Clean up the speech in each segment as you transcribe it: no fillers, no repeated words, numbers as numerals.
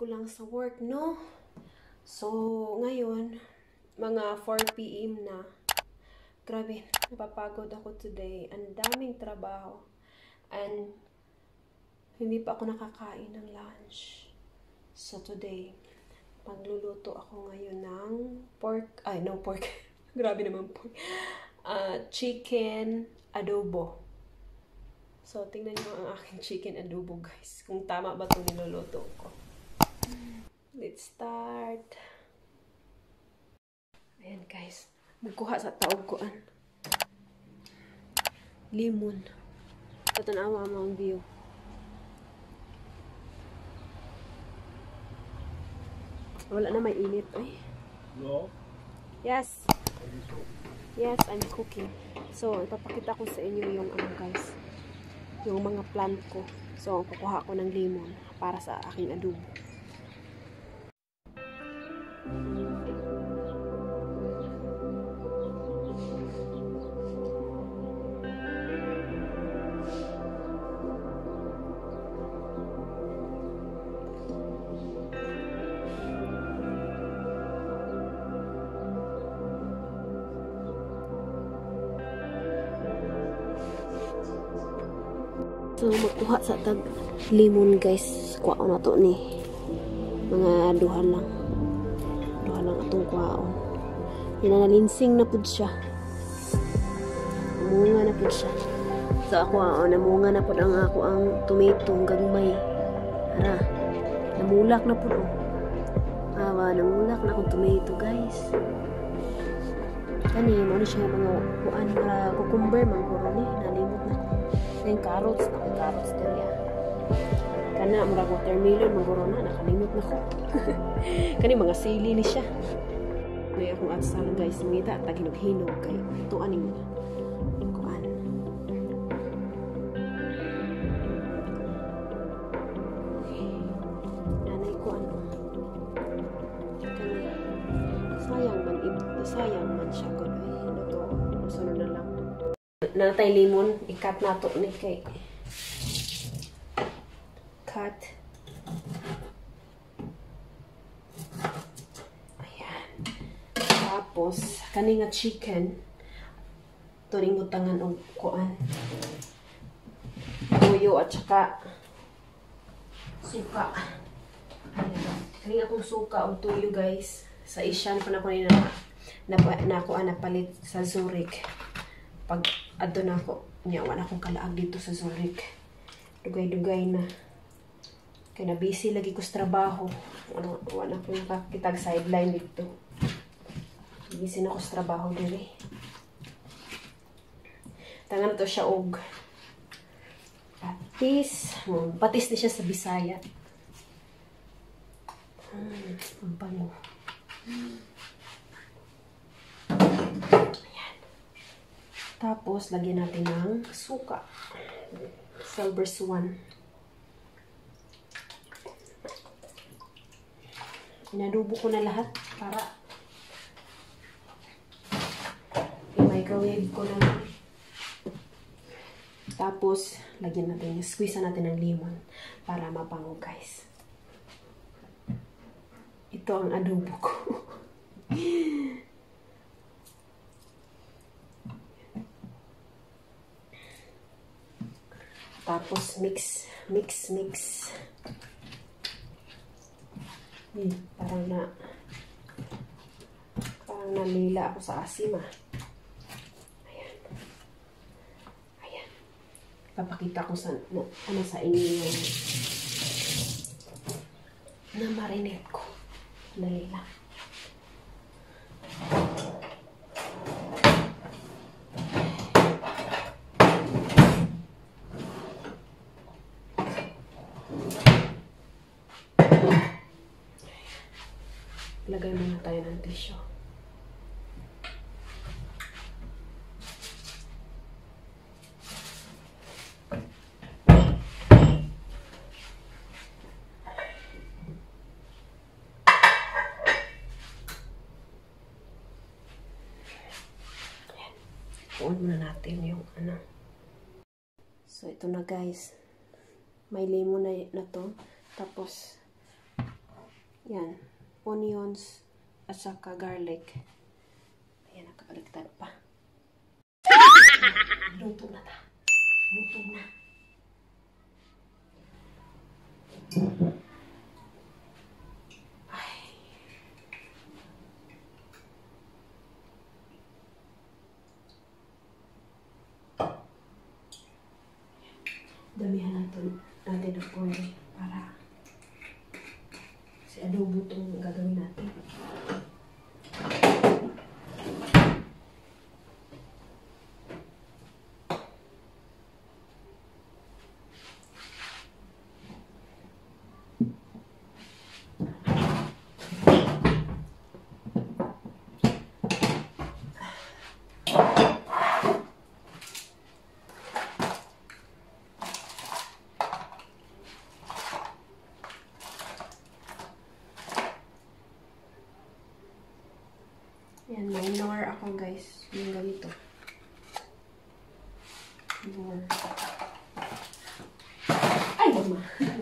lang sa work, no? So, ngayon, mga 4 PM na. Grabe, napapagod ako today. Ang daming trabaho. And, hindi pa ako nakakain ng lunch. So, today, magluluto ako ngayon ng pork. Ay, no pork. Grabe naman pork. Chicken adobo. So, tingnan nyo ang aking chicken adobo, guys. Kung tama ba itong niluluto ko. Let's start. Ayan, guys. Magkuha sa taog ko. Limon. Tatanawa ang view. Wala na, may init. Ay. No? Yes. Yes, I'm cooking. So, ipapakita ko sa inyo yung guys. Yung mga plant ko. So, kukuha ko ng lemon para sa aking adobo. So, magkuha sa tag limon, guys. Kuha na to ni. Mga duha lang. Duha lang atong kuhaon. Yan na nalinsing na pud siya. Namunga na pud siya. So, ako namunga na pud ang ako ang tomato, gagmay. Ara, namulak na pud. Namulak na akong tomato, guys. Kani, ano siya mga kuan para cucumber, mangguro ni. Nalimot na ko. Yung carrots, carrots dali kana mga watermelon maguro na nakalimot na ko. Kani mga sili ni siya. May akong atsal, guys, ngita taginog-hinog kay ito aning kuan. Nanay ko sayang man siya ko. Ano to? Sunod na lang. Natay limon, ikat na to ni kay cut. Ayan. Tapos kani nga chicken turing butangan og kuan. Toyo at saka suka. Ayan. Kani akong suka o toyo, guys. Sa Asian pa na ko napalit sa Zurich. Pag adto na ako, wala akong kalaag dito sa Zurich. Dugay-dugay na. Kaya na busy lagi ko sa trabaho. Wala akong nakakitag sideline dito. Busy na ako sa trabaho diri. Tangan to siya og patis. Patis na siya sa Bisaya. Ang bango. Tapos, lagyan natin ng suka. Silver Swan. Inadubo ko na lahat para i-microwave ko na lang. Tapos, lagyan natin, squeeze natin ng lemon para mapango, guys. Ito ang adobo ko. Tapos, mix. Parang nalila ako sa asim, Ayan. Papakita ko sa inyo yung na marinate ko. Nalila. Lagay muna tayo ng tissue. On muna natin yung So, ito na, guys. May lemon na to. Tapos, Yan. Onions at saka garlic. Ayan, nakabaliktad pa. Luto na ta. Luto na. Ay. Damihan natin ng oil para si adobo itong gagawin natin. Yan, may nor ako guys. Yung ganito. Nor. Ay, mama!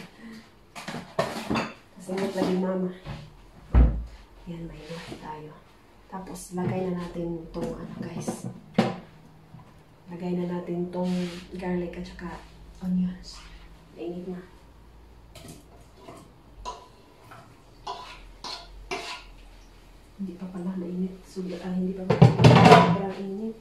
Kasingat lagi mama. Yan, may nor tayo. Tapos, lagay na natin itong ano guys. Lagay na natin itong garlic at saka onions. Mainit na. Hindi pa pala mainit. Hindi pa pala sobrang init.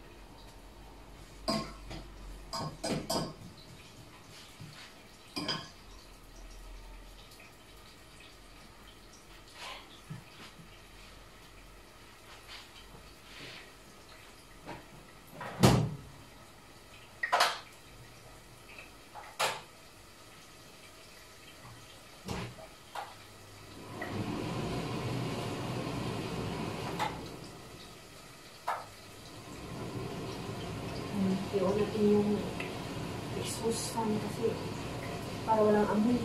I-on natin yung exhaust fan kasi para walang amoy.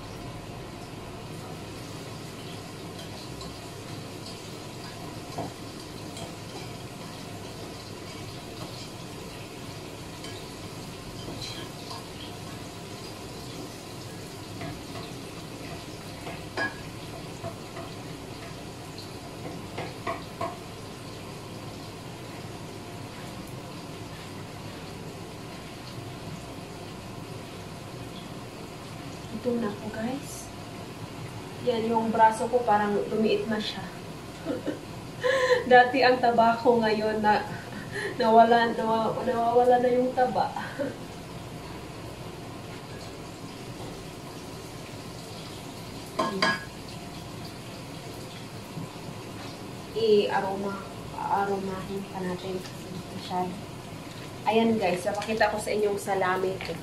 Ito na po guys. Yan yung braso ko parang lumiit na siya. Dati ang taba ko ngayon na nawawala na yung taba. I-aromahin pa natin masyado. Ayan guys, napakita ko sa inyong salami ko.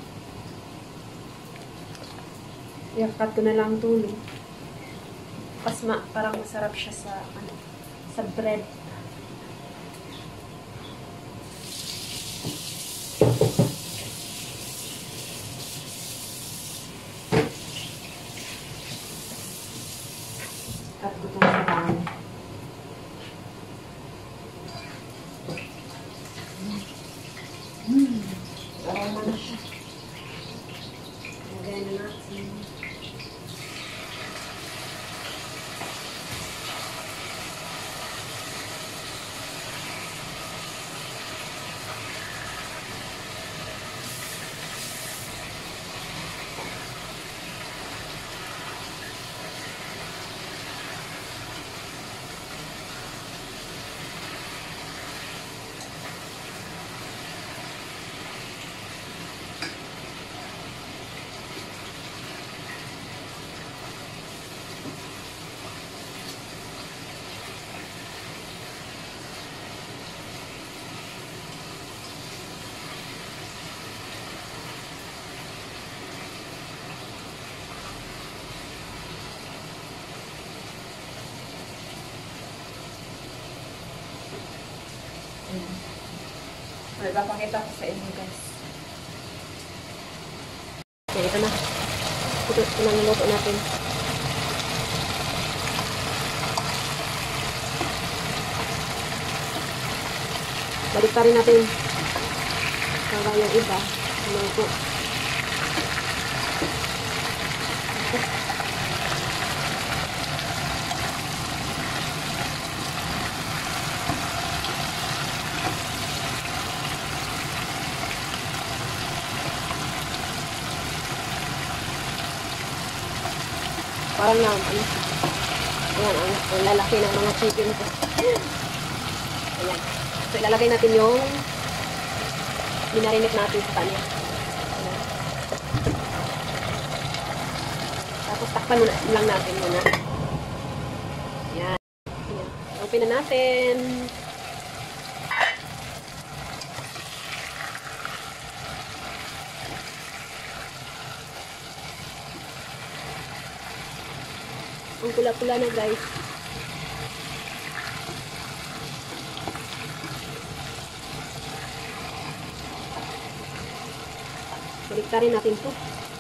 I-cut ko na lang tulo. Parang masarap siya sa bread. Cut ko itong salami. Aroma na siya. Lagay na natin. May papakita ko sa inyo guys. Okay, ito na. Ito na niluto natin. Balik pa rin natin. Para yung iba. Niluto. Parang na, ano, ayan, ang lalaki ng mga chicken ko. Ayan. So, ilalagay natin yung minarinate natin sa kanya. Ayan. Tapos, takpan lang natin muna. Ayan. Ayan. Open na natin. Ang pula-pula na, guys. Baliktarin natin to.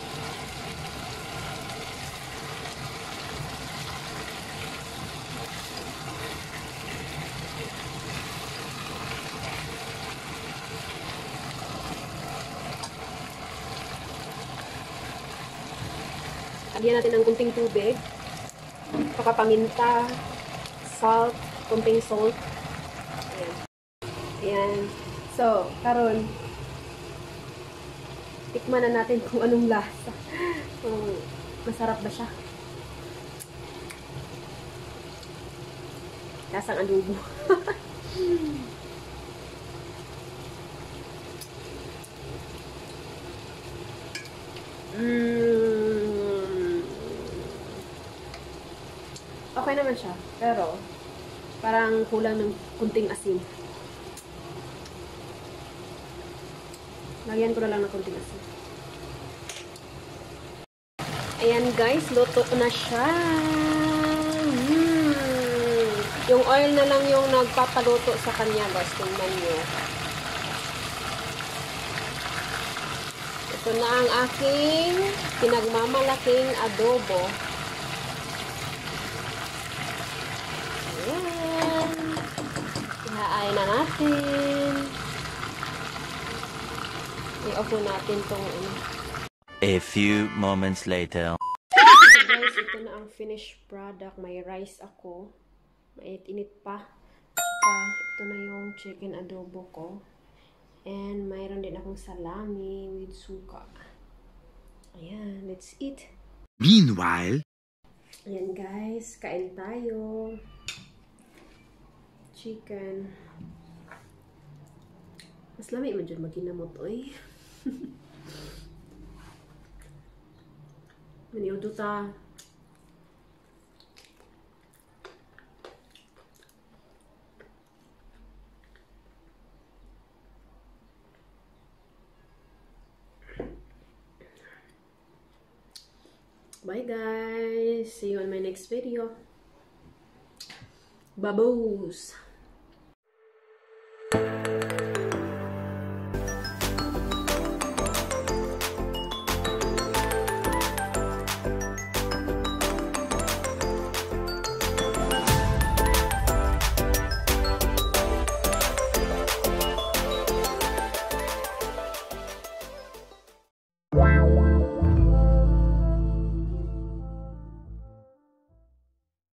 Lagyan natin ng kunting tubig. Paminta, salt, kunting salt. Ayan. Ayan. So, karon tikman na natin kung anong lasa. Kung masarap ba siya. Lasang adobo. Okay naman siya, pero parang kulang ng kunting asin. Lagyan ko na lang ng kunting asin. Ayan guys, luto na siya. Yung oil na lang yung nagpapaluto sa kanya, guys. Tingnan nyo. Ito na ang aking pinagmamalaking adobo. Ayan. Ihaay na natin. I-off natin tong ano. A few moments later. So guys, ito na ang finished product. May rice ako. Mainit-init pa. Ito na yung chicken adobo ko. And mayroon din akong salami with suka. Ayan, let's eat. Meanwhile, Ayan guys, kain tayo. Chicken. Mas lami man dyan maginamot, oy. Maniudo ta. Bye guys. See you on my next video. Babos.